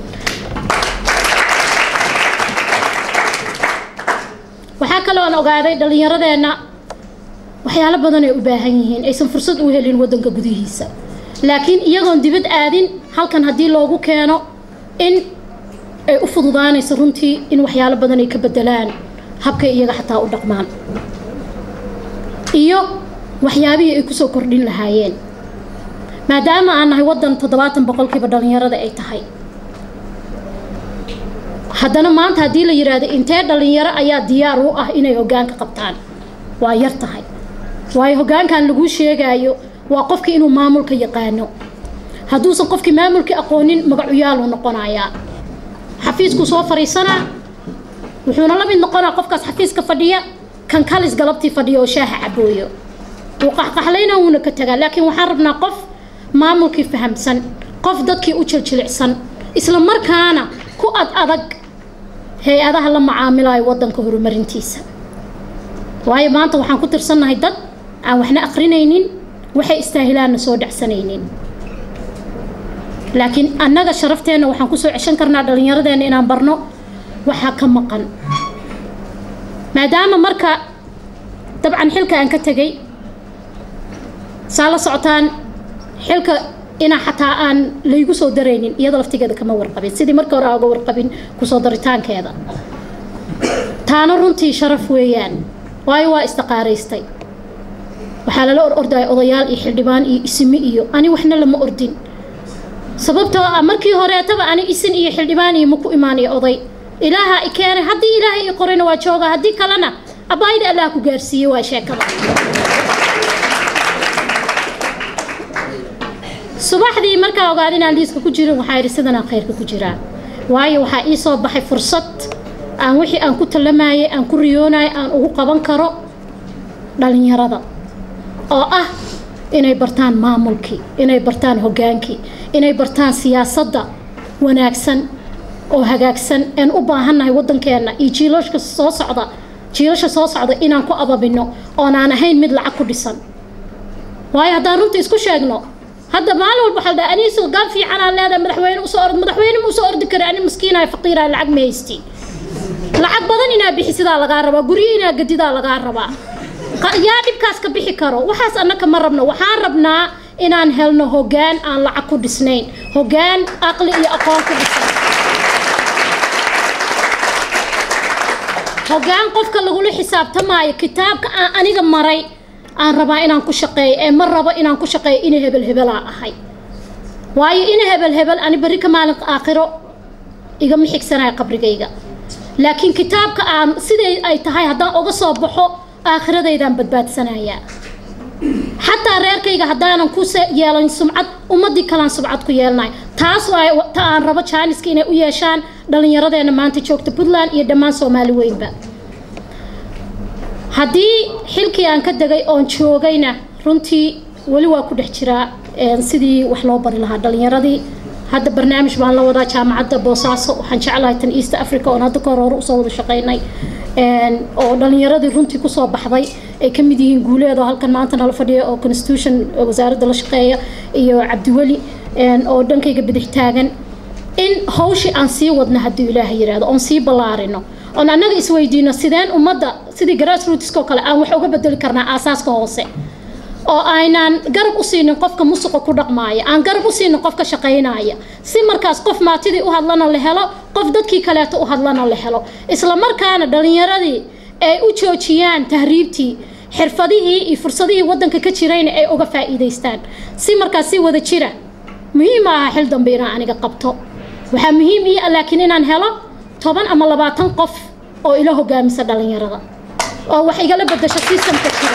waxa kale oo aan ogaaday dhalinyaradeena waxyaalo badan ay u baahan yihiin aysan fursad u helin wadanka gudihiisa laakiin iyagoon dibad aadin halkan hadii loogu keeno in ay u fududaanayso runtii in waxyaalo badan ay ka bedelaan habka iyaga xataa u dhaqmaan iyo waxyaabihii ay ku soo kordhin lahaayeen maadaama aan nahay wadan toddobaatan boqolkiiba dhalinyarada ay tahay haddana maanta haddii la yiraahdo intee dhalinyaro ayaa diyaar u ah inay hoggaanka qabtaan waa yar tahay waayo hoggaankan lagu sheegayo waa qofkii inuu maamulka yaqaano hadduusan qofkii maamulka aqoonin magacuyaaluu noqonayaa xafiisku soo fariisanaa wuxuuna la mid noqonaa qofkaas xafiiska fadhiya kan kalis galabtii fadhiya oo shaaha cabooyo wuu qaxqaxlayna wuuna ka tagaa laakiin waxaan rabnaa qof maamulkii fahamsan qof dadkii u jiljilicsan isla markaana ku ad adag hay-adaha la macaamilayo wadanka horumarintiisa waayo maanta waxaan ku tirsannahay dad aan waxna aqrinaynin waxay istaahilaanna soo dhacsanaynin laakiin annaga sharafteenna waxaan kusoo ceshan karnaa dhallinyaradeenna inaan barno waxaa ka maqan maadaama marka dabcan xilka aan ka tegay saa la socotaan xilka inaa xataa aan laygu soo daraynin iyada laftigeeda kama warqabin sidii marka hore aaga warqabin kusoo daritaankeeda taana runtii sharaf weeyaan waayo waa istaqaaraystay waxaa lala or ordaya odayaal iyo xildhibaan iyo ismi iyo ani waxna lama ordin sababtoo ah markii horeetaba ani isin iyo xildhibaan iyo maku imaanayo oday ilaaha i keenay haddii ilaahay i qorayna waa jooga haddii kalena abbaayda allah ku gaarsiiyey waa sheekada subaxdii markaa ogaad inaan liiska ku jirin waxaa yidhi sidanaan khayrka ku jiraa waayo waxaa ii soo baxay fursad aan wixii aan ku tallamayay aan ku riyoonayay aan ugu qaban karo dhalinyarada oo ah inay bartaan maamulkii inay bartaan hoggaankii inay bartaan siyaasadda wanaagsan oo hagaagsan aan u baahannahay waddankeenna iyo jiilashka soo socda jiilasha soo socda inaan ku ababino oonaan ahayn mid lacag ku dhisan waayo haddaan runta isku sheegno hadda maalin walba waxaa dhahay aniisu gaab fiican aan leedahay madaxweyne usoo ordi madaxweyne ma usoo ordi kara ani maskiinahay faqiirahay lacag ma haysti lacag badan inaa bixi sidaa lagaa rabaa guryo inaa gadidaa lagaa rabaa yaa dhibkaas ka bixi karo waxaas annaka ma rabno waxaan rabnaa inaan helno hoggaan aan lacag ku dhisnayn hoggaan aqli iyo aqoon ku dhisan hoggaan qofka lagula xisaabtamaayo kitaabka aan aniga maray aan rabaa inaan ku shaqeeyo ee ma rabo inaan ku shaqeeyo ina hebel hebelaa ahay waayo ina hebel hebel ani berri ka maalinka aakhiro igama xigsanaya qabrigayga laakiin kitaabka aan siday ay tahay haddaan uga soo baxo aakhiradaydaan badbaadsanayaa xataa reerkayga haddaanan ku yeelan sumcad ummadii kalaan sumcad ku yeelnay taas waa ta aan rabo jaaniska inay u yeeshaan dhallinyaradeena maanta joogta puntland iyo dhammaan soomaali weynba haddii xilkii aan ka degay oon joogayna runtii weli waa ku dhex jiraa sidii wax loo bari lahaa dhallinyaradii hadda barnaamij baan la wadaa jaamacadda boosaaso waxaan jeclahay tan east africa oon hadda kahor hore usoo wada shaqaynay oo dhallinyaradii runtii kusoo baxday ay ka mid yihiin guuleed oo halkan maanta nala fadhiya oo constitution wasaaradda la shaqeeya iyo cabdiweli oo dhankayga bidix taagan in hawshii aan sii wadno hadduu ilaahay yidhaahdo oon sii ballaarino oon annaga isweydiino sideen ummadda sidii grassrootskoo kale aan wax uga bedeli karnaa aasaaska hoose oo aynaan garab u siinin qofka musuqa ku dhaqmaaya aan garab u siinin qofka shaqaynaya si markaas qof maatidii u hadlana la helo qof dadkii kaleeto u hadlana la helo isla markaana dhallinyaradii ay u joojiyaan tahriibtii xirfadihii iyo fursadihii waddanka ka jirayna ay uga faa'iidaystaan si markaas si wada jira muhiim aha xil dambe inaan aniga qabto waxaa muhiim ii ah laakiin inaan helo toban ama labaatan qof oo ila hogaamisa dhallinyarada oo wax igala bedasho systemka jira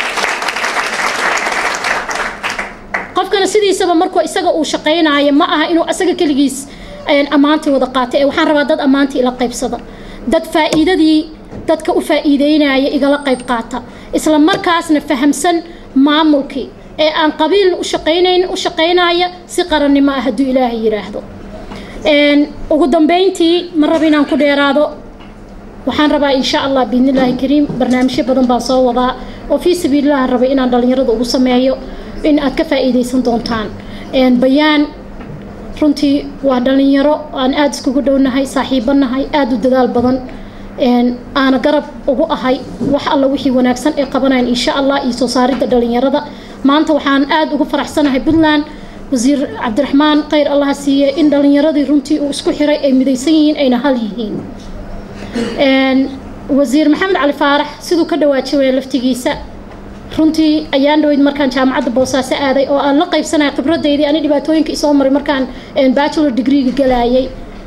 qofkana sidiisaba markuu isaga uu shaqaynaayo ma aha inuu asaga keligiis ammaantii wada qaatay ee waxaan rabaa dad ammaantii ila qaybsada dad faa'iidadii dadka u faa'iideynaya igala qayb qaata isla markaasna fahamsan maamulkii ee aan qabiil u shaqaynayn u shaqaynaya si qarannimo ah hadduu ilaahay yiraahdo ugu dambeyntii ma rabo inaan ku dheeraado waxaan rabaa insha allah biidnillaahi kariim barnaamijyo badan baan soo wadaa oo fii sabiilillaah rabay inaan dhallinyarada ugu sameeyo in aad ka faa'iidaysan doontaan bayaan runtii waa dhalinyaro aan aada iskugu dhownahay saaxiibanahay aada u dadaal badan aana garab ugu ahay wax alla wixii wanaagsan ay qabanayaan insha allah iyo soo saaridda dhalinyarada maanta waxaan aada ugu faraxsanahay puntland wasiir cabdiraxmaan khayr allaha siiye in dhalinyaradii runtii uu isku xiray ay midaysan yihiin ayna hal yihiin wasiir maxamed cali faarax siduu ka dhawaajiyay laftigiisa runtii ayaan dhaweyd markaan jaamacadda boosaaso aaday oo aan la qaybsanaya khibradeydii ani dhibaatooyinka isoo maray markaan bachelor degreega galayay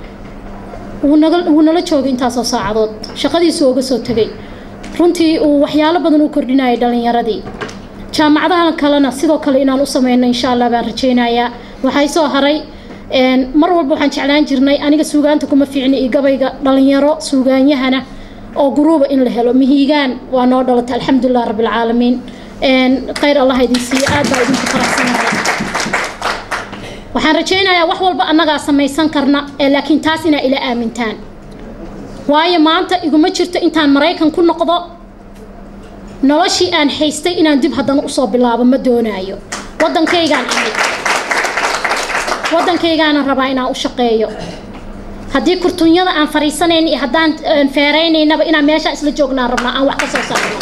wuu nala joogay intaasoo saacadood shaqadiisu uga soo tegay runtii uu waxyaalo badan u kordhinayay dhalinyaradii jaamacadaha kalena sidoo kale inaan u sameyno insha allah baan rajaynayaa waxay soo haray mar walba waxaan jeclaan jirnay aniga suugaanta kuma fiicni iyo gabayga dhalinyaro suugaanyahana oo guruuba in la helo mihigaan waa noo dhalatay alxamdulilah rabbilcaalamiin khayr allah idin siiyo aad baa idinku faraxsanahay waxaan rajaynayaa wax walba annagaa samaysan karna laakiin taas inaa ila aamintaan waayo maanta iguma jirto intaan maraykan ku noqdo noloshii aan haystay inaan dib haddana usoo bilaabo ma doonaayo waddankaygaan imid waddankaygaana rabaa inaan u shaqeeyo haddii kurtuunyada aan fariisanayn iyo haddaan feeraynaynaba inaan meesha isla joognaan rabnaa aan wax ka soo saarno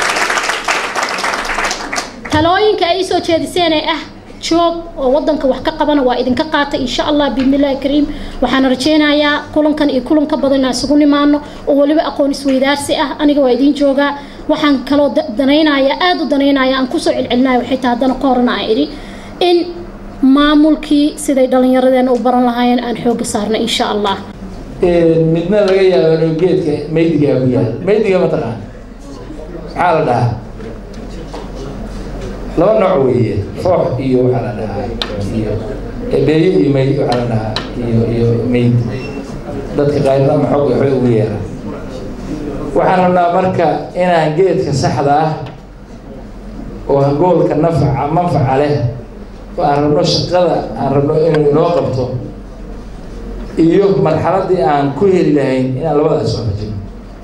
talooyinka ay soo jeediseen ee ah joog oo waddanka wax ka qabana waa idinka qaatay insha allah bismillaahi kariim waxaan rajaynayaa kulankan iyo kulan ka badan inaan isugu nimaano oo waliba aqoon isweydaarsi ah aniga waa idin joogaa waxaan kaloo danaynayaa aad u danaynayaa aan kusoo celcelinayo waxay tahay haddana ka horna aan idhi in maamulkii siday dhallinyaradeenna u baran lahaayeen aan xoogga saarno insha allah midna laga yaabo inuu geedka maydigaa ku yaal maydiga mataqaan maxaa la dhahaa laba nooc weeye foox iyo waxaa la dhahaa iyo beeye iyo mayd waxaa la dhahaa iyo iyo mayd dadka qayrna ama xoog waxbay ugu yeeraan waxaan rabnaa marka inaan geedka saxda ah oo goolka nafaca manfaca leh oo aan rabno shaqada aan rabno inuu inoo qabto iyo marxaladii aan ku heli lahayn inaan labadaas soo fajino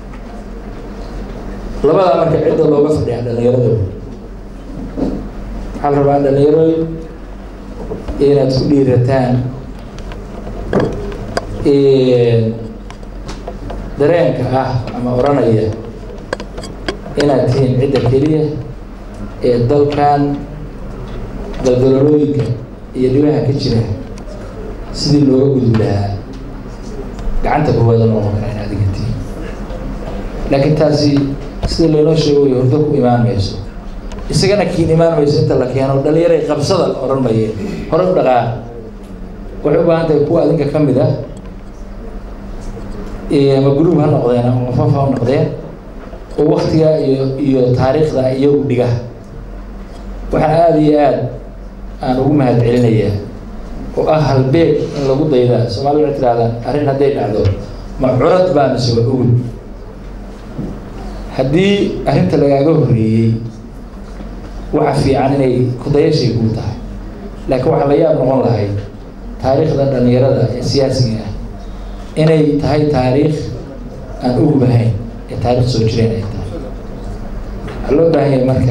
labadaa marka cidda looga fadhiyaa dhallinyarada waxaa la rabaa dhallinyarooyin inaad ku dhiirataan dareenka ah ama oranaya inaad tihiin cidda keliya ee dalkan daldalolooyinka iyo dhibaha ka jira sidii looga gudub lahaa gacanta koowaada noqon kara in adiga tihiin laakiin taasi sida laynoo sheegayo hordo ku imaan mayso isagana kiin imaan mayso inta la keeno dhalinyaray qabsada la oran maye hore u dhaqaa waxay u baahan tahay kuwa adinka ka mid ah ama gruub ha noqdeen ama mafafa ha noqdeen oo waktiga iyo iyo taariikhda iyagu dhiga waxaan aada iyo aad aan ugu mahad celinayaa oo ah halbeeg in lagu daydaa soomaalida waxay tirahdaan arrin hadday dhacdo ma curad baa mise waa ogol haddii arrinta lagaaga horreeyey waxa fiican inay kudayashay kuu tahay laakiin waxaa la yaab noqon lahayd taariikhda dhallinyarada ee siyaasiga ah inay tahay taariikh aan ugubahayn ee taariikh soo jireen ay tahay waxaa loo baahan yahay marka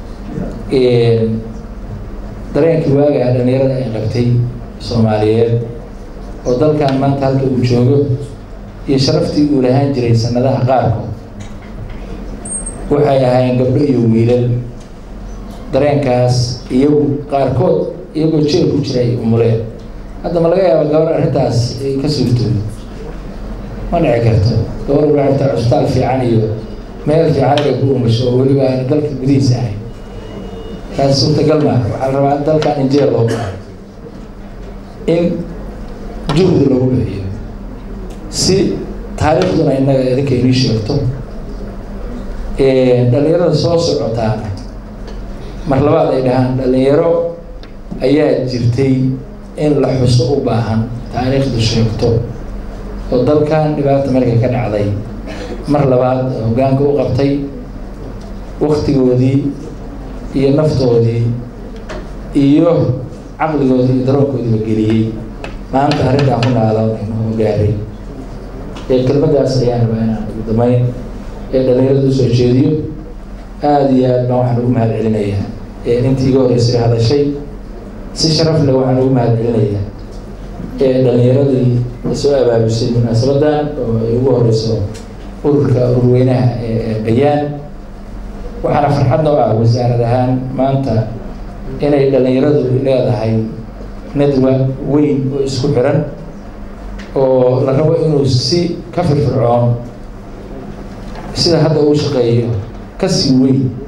dareenkii waagaa dhallinyarada ay qabtay soomaaliyeed oo dalkan maanta halka uu joogo iyo sharaftii uu lahaan jiray sanadaha qaarkood waxay ahaayeen gabdho iyo wiilal dareenkaas iyagu qaarkood iyagoo jeel ku jira ay umuleen hadda ma laga yaaba gabar arrintaas ay ka suurtoodo ma dhici karto gabar waxay tahay cusbitaal fiican iyo meel fiican ay ku umusho oo weliba aan dalka gudihiisa ahayn taas suurtagal maaha waxaa la rabaa dalkan in jeel loo baahay in juhdi lagu bixiyo si taariikhduna innaga idinka inii sheegto dhallinyarada soo socotaana mar labaad ay dhahaan dhallinyaro ayaa jirtay in la xuso u baahan taariikhdu sheegto oo dalkan dhibaata markay ka dhacday mar labaad hoggaanka u qabtay waktigoodii iyo naftoodii iyo caqligoodii iyo daroonkoodiiba geliyey maanta arrintaan ku naadonayno oo gaaray ee kelmadaas ayaan rabaa inaan ugu damayn ee dhallinyarada usoo jeediyo aada iyo aad baan waxaan ugu mahad celinayaa ee intii iga horreysay hadashay si sharaf leh waxaan ugu mahad celinayaa ee dhallinyaradii soo abaabisay munaasabadan oo ay ugu horeyso ururka ururweynaha ee bayaan waxaana farxad noo ah wasaarad ahaan maanta inay dhallinyaradu leedahay nadwa weyn oo isku xiran oo la rabo inuu si ka firfircoon sida hadda uu shaqeeyo kasii weyn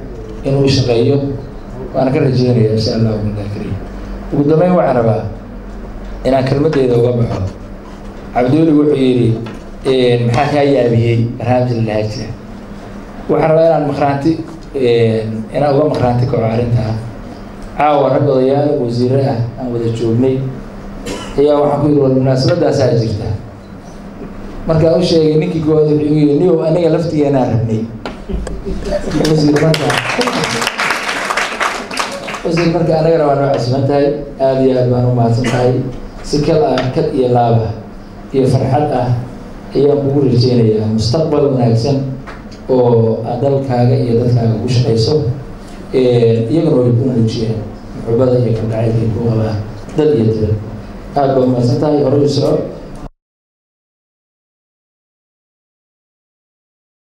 inuu shaqeeyo waana ka rajeynaya insha allahu billahi kariim ugu dambeyn waxaan rabaa inaan kelmadeyda uga baxo cabdiweli wuxuu yidhi maxaa kaa yaabiyey barnaamij la lahaa jira waxaan rabaa inaan maqraanti inaan uga maqraanti kaco arrintaa caawa rag odayaal wasiire ah aan wada joognay ayaa waxaan ku yidhi wal munaasabadaasaa jirta markaa u sheegay ninkii koowaad wuxuu igu yidhi niyow aniga laftigeenaa rabnay wasiir marka wasiir marka anagana waa noo casiman tahay aada iyo aad baan u mahadsan tahay si kal ah kal iyo laaba iyo farxad ah ayaan kugu rajeynayaa mustaqbal wanaagsan oo aad dalkaaga iyo dadkaaga ugu shaqayso iyagana way ku muujiyeen muxubada iyo kalgacaylka ku qabaa dad iyo dibad aada baa umahadsan tahay hore u soco